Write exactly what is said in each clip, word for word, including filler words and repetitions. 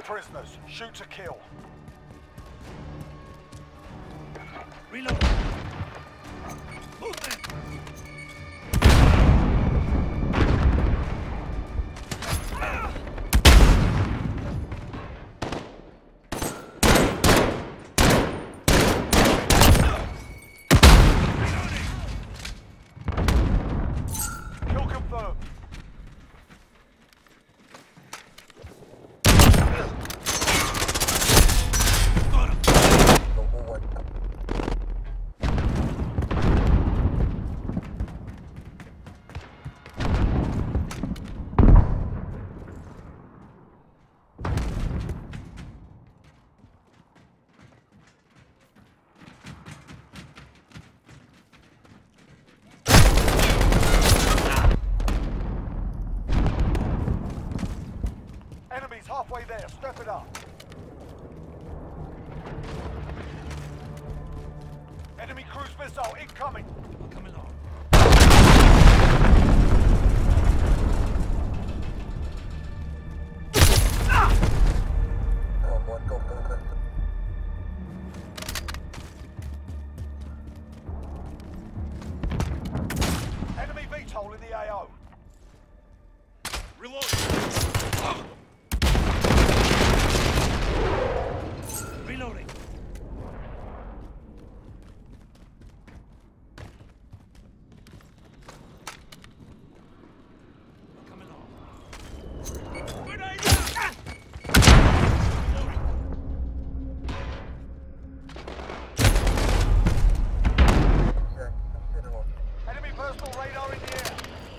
prisoners. Shoot to kill. Reload. Movement. Kill confirmed. Enemies halfway there. Step it up. Enemy cruise missile incoming. I'll come along. Enemy V TOL in the A O. Reload. Reloading. Come along. Grenade! Ah! Enemy personal radar in the air.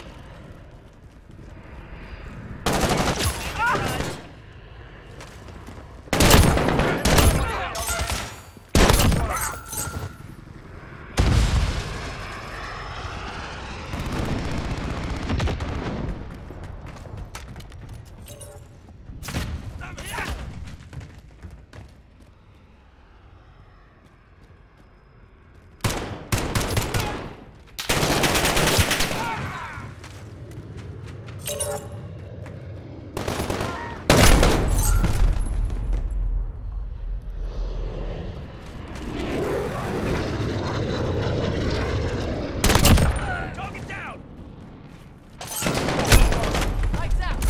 Target down! Lights out!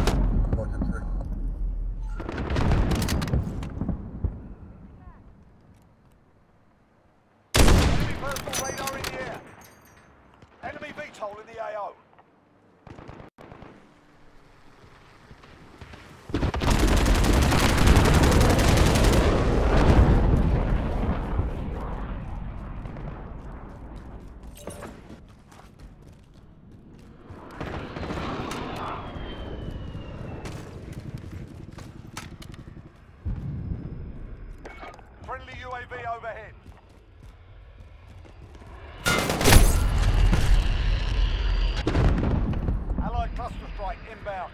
Enemy personal radar in the air. Enemy V TOL in the A O. Friendly U A V overhead. Allied cluster strike inbound.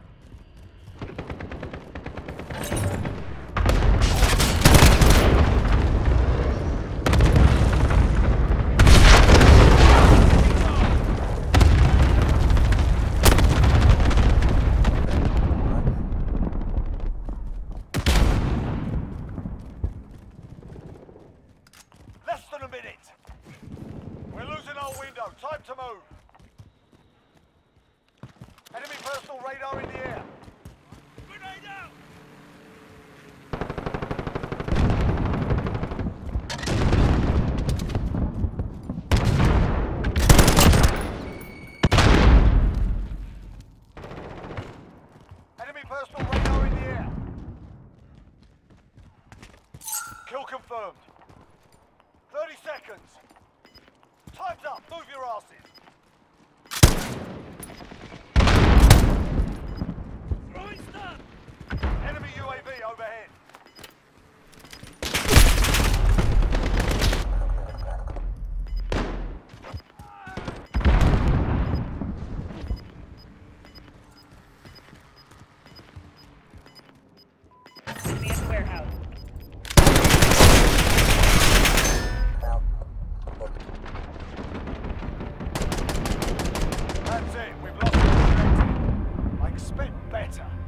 Less than a minute. We're losing our window. Time to move. Enemy personal radar in the air. Grenade out! Enemy personal radar in the air. Kill confirmed. thirty seconds. Time's up. Move your asses. Throwing stun! Enemy U A V overhead. Enemy at the warehouse. That's it. We've lost the objective. I expect better.